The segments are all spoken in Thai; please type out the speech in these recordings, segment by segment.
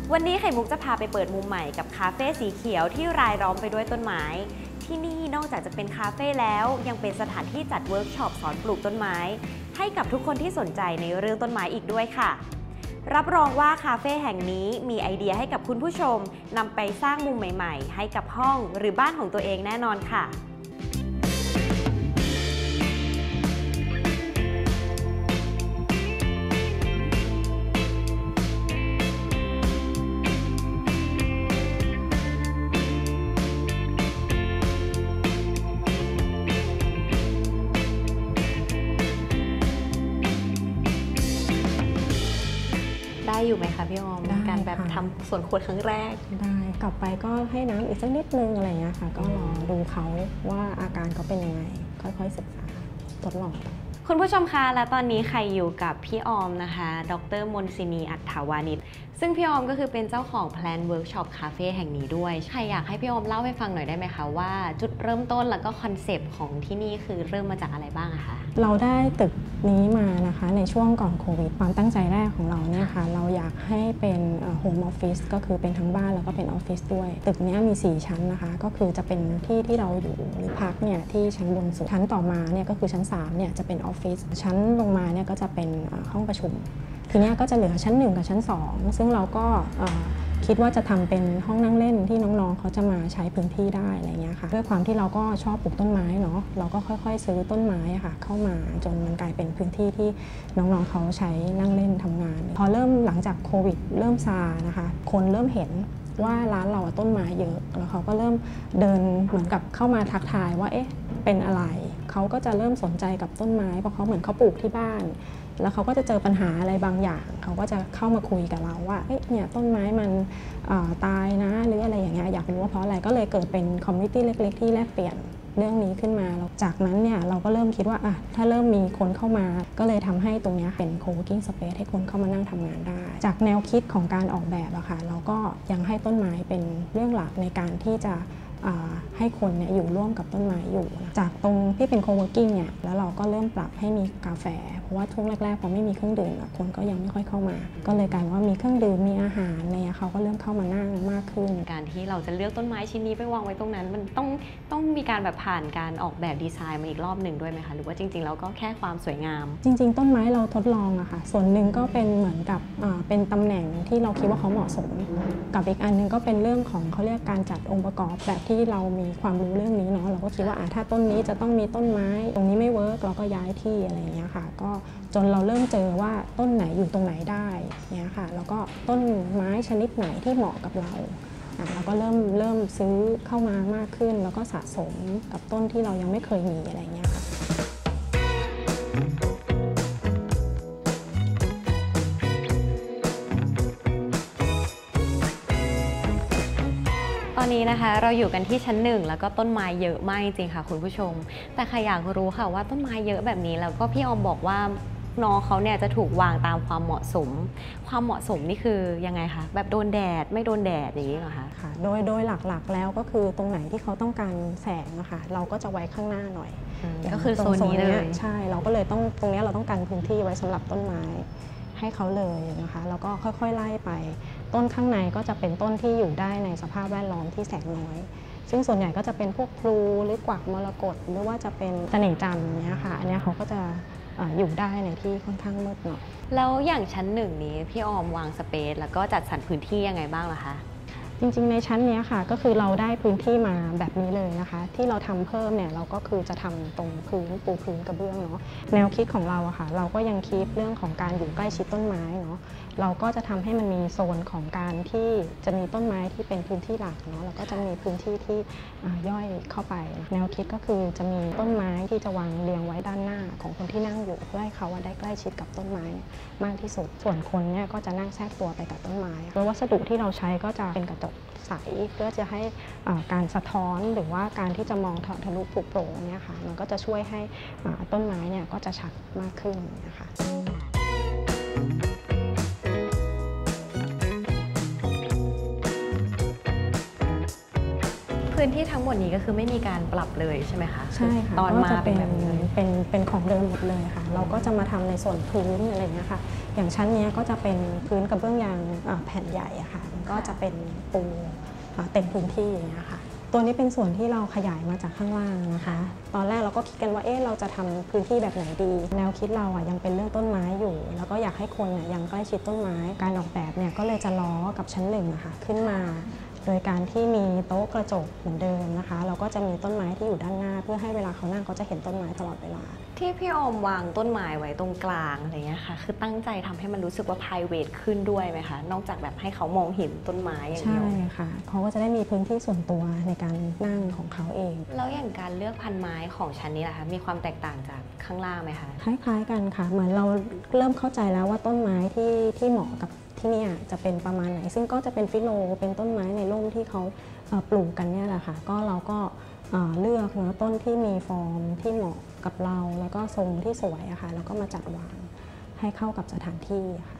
วันนี้ไข่มุกจะพาไปเปิดมุมใหม่กับคาเฟ่สีเขียวที่รายล้อมไปด้วยต้นไม้ที่นี่นอกจากจะเป็นคาเฟ่แล้วยังเป็นสถานที่จัดเวิร์กช็อปสอนปลูกต้นไม้ให้กับทุกคนที่สนใจในเรื่องต้นไม้อีกด้วยค่ะรับรองว่าคาเฟ่แห่งนี้มีไอเดียให้กับคุณผู้ชมนำไปสร้างมุมใหม่ๆให้กับห้องหรือบ้านของตัวเองแน่นอนค่ะได้อยู่ไหมคะพี่ออมการแบบทำสวนขวดครั้งแรกได้กลับไปก็ให้น้ำอีกสักนิดนึงอะไรเงี้ยค่ะก็รอดูเขาว่าอาการเขาเป็นยังไงค่อยๆศึกษาทดลองไปคุณผู้ชมคะและตอนนี้ใครอยู่กับพี่ออมนะคะดร.มนศินีอัฏฐาวานิชซึ่งพี่ออมก็คือเป็นเจ้าของ Plan Workshop Cafe แห่งนี้ด้วยใครอยากให้พี่ออมเล่าให้ฟังหน่อยได้ไหมคะว่าจุดเริ่มต้นแล้วก็คอนเซปต์ของที่นี่คือเริ่มมาจากอะไรบ้างอะคะเราได้ตึกนี้มานะคะในช่วงก่อนโควิดความตั้งใจแรกของเราเนี่ยค่ะเราอยากให้เป็นโฮมออฟฟิศก็คือเป็นทั้งบ้านแล้วก็เป็นออฟฟิศด้วยตึกนี้มี4ชั้นนะคะก็คือจะเป็นที่ที่เราอยู่หรือพักเนี่ยที่ชั้นบนสุดชั้นต่อมาเนี่ยก็คือชั้น3เนี่ยจะเป็นออฟฟิศชั้นลงมาเนี่ยก็จะเป็นห้องประชุมทีนี้ก็จะเหลือชั้น1กับชั้น2ซึ่งเราก็คิดว่าจะทำเป็นห้องนั่งเล่นที่น้องๆเขาจะมาใช้พื้นที่ได้อะไรเงี้ยค่ะด้วยความที่เราก็ชอบปลูกต้นไม้เนาะเราก็ค่อยๆซื้อต้นไม้ค่ะเข้ามาจนมันกลายเป็นพื้นที่ที่น้องๆเขาใช้นั่งเล่นทำงานพอเริ่มหลังจากโควิดเริ่มซานะคะคนเริ่มเห็นว่าร้านเราต้นไม้เยอะแล้วเขาก็เริ่มเดินเหมือนกับเข้ามาทักทายว่าเอ๊ะเป็นอะไรเขาก็จะเริ่มสนใจกับต้นไม้เพราะเขาเหมือนเขาปลูกที่บ้านแล้วเขาก็จะเจอปัญหาอะไรบางอย่างเขาก็จะเข้ามาคุยกับเราว่าเอ๊ะเนี่ยต้นไม้มันตายนะหรืออะไรอย่างเงี้ยอยากรู้ว่าเพราะอะไรก็เลยเกิดเป็นคอมมูนิตี้เล็กๆที่แลกเปลี่ยนเรื่องนี้ขึ้นมาจากนั้นเนี่ยเราก็เริ่มคิดว่าถ้าเริ่มมีคนเข้ามาก็เลยทำให้ตรงนี้เป็น co-working space ให้คนเข้ามานั่งทำงานได้จากแนวคิดของการออกแบบอะค่ะเราก็ยังให้ต้นไม้เป็นเรื่องหลักในการที่จะให้คนเนี่ยอยู่ร่วมกับต้นไม้อยู่จากตรงที่เป็น co-working เนี่ยแล้วเราก็เริ่มปรับให้มีกาแฟเพราะว่าช่วงแรกๆพอไม่มีเครื่องดื่มคนก็ยังไม่ค่อยเข้ามาก็เลยกลายว่ามีเครื่องดื่มมีอาหารเนี่ยเขาก็เริ่มเข้ามานั่งมากขึ้นการที่เราจะเลือกต้นไม้ชิ้นนี้ไปวางไว้ตรงนั้นมันต้องมีการแบบผ่านการออกแบบดีไซน์มาอีกรอบหนึ่งด้วยไหมคะหรือว่าจริงๆแล้วก็แค่ความสวยงามจริงๆต้นไม้เราทดลองอะค่ะส่วนหนึ่งก็เป็นเหมือนกับเป็นตำแหน่งที่เราคิดว่าเขาเหมาะสมกับอีกอันนึงก็เป็นเรื่องของเขาเรียกการจัดองค์ประกอบแบบที่เรามีความรู้เรื่องนี้เนาะเราก็คิดว่าถ้าต้นนี้จะต้องมีต้นไม้ตรงนี้ไม่เวิร์กเราก็ย้ายที่อะไรอย่างเงี้ยค่ะก็จนเราเริ่มเจอว่าต้นไหนอยู่ตรงไหนได้เนี่ยค่ะแล้วก็ต้นไม้ชนิดไหนที่เหมาะกับเราเราก็เริ่มซื้อเข้ามามากขึ้นแล้วก็สะสมกับต้นที่เรายังไม่เคยมีอะไรเงี้ยค่ะตอนนี้นะคะเราอยู่กันที่ชั้น1แล้วก็ต้นไม้เยอะมากจริงๆค่ะคุณผู้ชมแต่ใครอยากรู้ค่ะว่าต้นไม้เยอะแบบนี้แล้วก็พี่ออมบอกว่าน้องเขาเนี่ยจะถูกวางตามความเหมาะสมความเหมาะสมนี่คือยังไงคะแบบโดนแดดไม่โดนแดดอย่างนี้เหรอคะค่ะโดยหลักๆแล้วก็คือตรงไหนที่เขาต้องการแสงนะคะเราก็จะไว้ข้างหน้าหน่อยก็คือโซนนี้เลยใช่เราก็เลยต้องตรงนี้เราต้องการพื้นที่ไว้สำหรับต้นไม้ให้เขาเลยนะคะแล้วก็ค่อยๆไล่ไปต้นข้างในก็จะเป็นต้นที่อยู่ได้ในสภาพแวดล้อมที่แสงน้อยซึ่งส่วนใหญ่ก็จะเป็นพวกพลูหรือกวักมรกตหรือว่าจะเป็นเสน่ห์จันทร์เนี้ยค่ะอันนี้เขาก็จะอยู่ได้ในที่ค่อนข้างมืดหน่อยแล้วอย่างชั้น1นี้พี่ออมวางสเปซแล้วก็จัดสรรพื้นที่ยังไงบ้างล่ะคะจริงๆในชั้นนี้ค่ะก็คือเราได้พื้นที่มาแบบนี้เลยนะคะที่เราทำเพิ่มเนี่ยเราก็คือจะทำตรงพื้นปูพื้นกระเบื้องเนาะแนวคิดของเราอะค่ะเราก็ยังคิดเรื่องของการอยู่ใกล้ชิดต้นไม้เนาะเราก็จะทำให้มันมีโซนของการที่จะมีต้นไม้ที่เป็นพื้นที่หลักเนาะแล้วก็จะมีพื้นที่ที่ย่อยเข้าไปแนวคิดก็คือจะมีต้นไม้ที่จะวางเรียงไว้ด้านหน้าของคนที่นั่งอยู่เพื่อให้เขาได้ใกล้ชิดกับต้นไม้มากที่สุดส่วนคนเนี่ยก็จะนั่งแทรกตัวไปกับต้นไม้โดยวัสดุที่เราใช้ก็จะเป็นกระจกใสเพื่อจะให้การสะท้อนหรือว่าการที่จะมองทะลุปลุกโปร่งเนี่ยค่ะมันก็จะช่วยให้ต้นไม้เนี่ยก็จะชัดมากขึ้นนะคะพื้นที่ทั้งหมดนี้ก็คือไม่มีการปรับเลยใช่ไหมคะใช่ค่ะตอนมาเป็นแบบนี้เป็นของเดิมหมดเลยค่ะเราก็จะมาทำในส่วนพื้นอะไรเงี้ยค่ะอย่างชั้นนี้ก็จะเป็นพื้นกระเบื้องยางแผ่นใหญ่ค่ะก็จะเป็นปูเต็มพื้นที่อย่างเงี้ยค่ะตัวนี้เป็นส่วนที่เราขยายมาจากข้างล่างนะคะตอนแรกเราก็คิดกันว่าเราจะทำพื้นที่แบบไหนดีแนวคิดเรายังเป็นเรื่องต้นไม้อยู่แล้วก็อยากให้คนยังใกล้ชิดต้นไม้การออกแบบเนี่ยก็เลยจะล้อกับชั้นหนึ่งนะคะขึ้นมาโดยการที่มีโต๊ะกระจกเหมือนเดิมนะคะเราก็จะมีต้นไม้ที่อยู่ด้านหน้าเพื่อให้เวลาเขานั่งเขาจะเห็นต้นไม้ตลอดเวลาที่พี่ออมวางต้นไม้ไว้ตรงกลางอะไรเงี้ยค่ะคือตั้งใจทำให้มันรู้สึกว่า private ขึ้นด้วยไหมคะนอกจากแบบให้เขามองเห็นต้นไม้อย่างเดียวใช่ค่ะเขาก็จะได้มีพื้นที่ส่วนตัวในการนั่งของเขาเองแล้วอย่างการเลือกพันไม้ของชั้นนี้ล่ะคะมีความแตกต่างจากข้างล่างไหมคะคล้ายๆกันค่ะเหมือนเราเริ่มเข้าใจแล้วว่าต้นไม้ที่เหมาะกับที่นี่จะเป็นประมาณไหนซึ่งก็จะเป็นฟิโลเป็นต้นไม้ในร่มที่เขาปลูกกันเนี่ยแหละค่ะก็เราก็เลือกต้นที่มีฟอร์มที่เหมาะกับเราแล้วก็ทรงที่สวยอะค่ะแล้วก็มาจัดวางให้เข้ากับสถานที่ค่ะ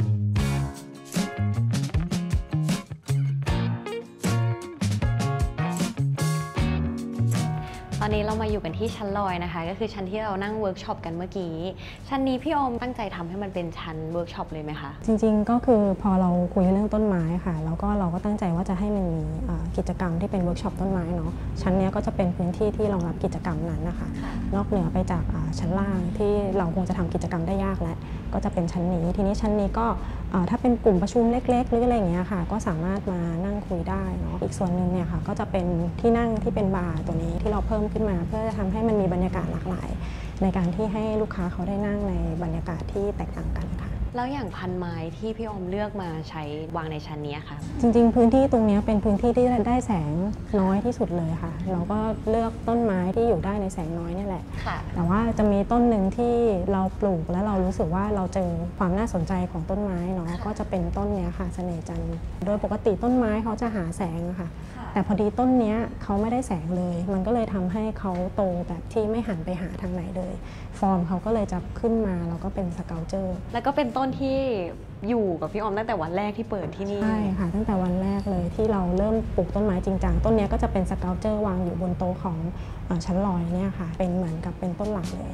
ตอนนี้เรามาอยู่กันที่ชั้นลอยนะคะก็คือชั้นที่เรานั่งเวิร์กช็อปกันเมื่อกี้ชั้นนี้พี่ออมตั้งใจทำให้มันเป็นชั้นเวิร์กช็อปเลยไหมคะจริงๆก็คือพอเราคุยเรื่องต้นไม้ค่ะแล้วก็เราก็ตั้งใจว่าจะให้มันมีกิจกรรมที่เป็นเวิร์กช็อปต้นไม้เนาะชั้นนี้ก็จะเป็นพื้นที่ที่รองรับกิจกรรมนั้นนะคะนอกเหนือไปจากชั้นล่างที่เราคงจะทำกิจกรรมได้ยากแล้วก็จะเป็นชั้นนี้ทีนี้ชั้นนี้ก็ถ้าเป็นกลุ่มประชุมเล็กๆหรืออะไรอย่างเงี้ยค่ะก็สามารถมานั่งคุยได้เนาะอีกส่วนหนึ่งเนี่ยค่ะก็จะเป็นที่นั่งที่เป็นบาร์ตัวนี้ที่เราเพิ่มขึ้นมาเพื่อจะทำให้มันมีบรรยากาศหลากหลายในการที่ให้ลูกค้าเขาได้นั่งในบรรยากาศที่แตกต่างกันค่ะแล้วอย่างพันไม้ที่พี่ออมเลือกมาใช้วางในชั้นนี้ค่ะจริงๆพื้นที่ตรงนี้เป็นพื้นที่ที่ได้แสงน้อยที่สุดเลยค่ะเราก็เลือกต้นไม้ที่อยู่ได้ในแสงน้อยนี่แหละแต่ว่าจะมีต้นหนึ่งที่เราปลูกแล้วเรารู้สึกว่าเราเจอความน่าสนใจของต้นไม้เนาะก็จะเป็นต้นนี้ค่ะเสน่ห์จันทร์โดยปกติต้นไม้เขาจะหาแสงค่ะแต่พอดีต้นนี้เขาไม่ได้แสงเลยมันก็เลยทำให้เขาโตแบบที่ไม่หันไปหาทางไหนเลยฟอร์มเขาก็เลยจะขึ้นมาแล้วก็เป็นสเกลเจอร์แล้วก็เป็นต้นที่อยู่กับพี่ออมตั้งแต่วันแรกที่เปิดที่นี่ใช่ค่ะตั้งแต่วันแรกเลยที่เราเริ่มปลูกต้นไม้จริงจังต้นนี้ก็จะเป็นสเกลเจอร์วางอยู่บนโต๊ะของชั้นลอยเนี่ยค่ะเป็นเหมือนกับเป็นต้นหลักเลย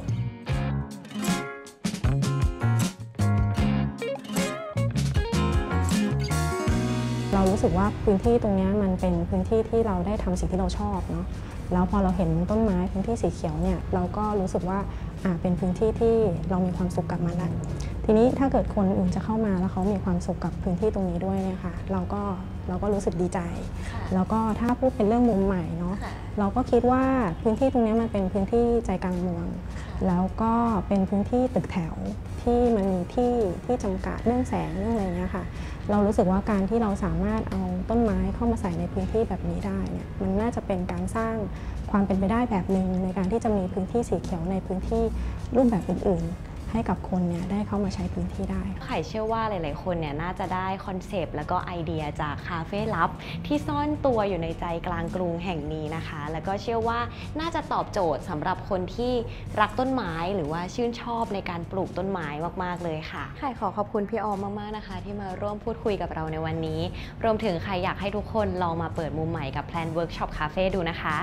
เรารู้สึกว่าพื้นที่ตรงนี้มันเป็นพื้นที่ที่เราได้ทำสิ่งที่เราชอบเนาะแล้วพอเราเห็นต้นไม้พื้นที่สีเขียวเนี่ยเราก็รู้สึกว่าเป็นพื้นที่ที่เรามีความสุขกับมันแล้วทีนี้ถ้าเกิดคนอื่นจะเข้ามาแล้วเขามีความสุขกับพื้นที่ตรงนี้ด้วยเนี่ยค่ะเราก็รู้สึกดีใจแล้วก็ถ้าพูดเป็นเรื่องมุมใหม่เนาะเราก็คิดว่าพื้นที่ตรงนี้มันเป็นพื้นที่ใจกลางเมืองแล้วก็เป็นพื้นที่ตึกแถวที่มันมีที่จำกัดเรื่องแสงเรื่องอะไรเงี้ยค่ะเรารู้สึกว่าการที่เราสามารถเอาต้นไม้เข้ามาใส่ในพื้นที่แบบนี้ได้เนี่ยมันน่าจะเป็นการสร้างความเป็นไปได้แบบหนึ่งในการที่จะมีพื้นที่สีเขียวในพื้นที่รูปแบบอื่นๆให้กับคนเนี่ยได้เข้ามาใช้พื้นที่ได้ไข่เชื่อว่าหลายๆคนเนี่ยน่าจะได้คอนเซปต์แล้วก็ไอเดียจากคาเฟ่ลับที่ซ่อนตัวอยู่ในใจกลางกรุงแห่งนี้นะคะแล้วก็เชื่อว่าน่าจะตอบโจทย์สำหรับคนที่รักต้นไม้หรือว่าชื่นชอบในการปลูกต้นไม้มากๆเลยค่ะไข่ขอขอบคุณพี่ออมมากๆนะคะที่มาร่วมพูดคุยกับเราในวันนี้รวมถึงใครอยากให้ทุกคนลองมาเปิดมุมใหม่กับ Plan Workshop Cafe ดูนะคะ